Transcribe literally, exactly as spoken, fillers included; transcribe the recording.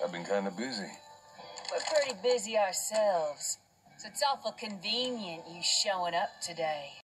I've been kind of busy. We're pretty busy ourselves, so it's awful convenient you showing up today.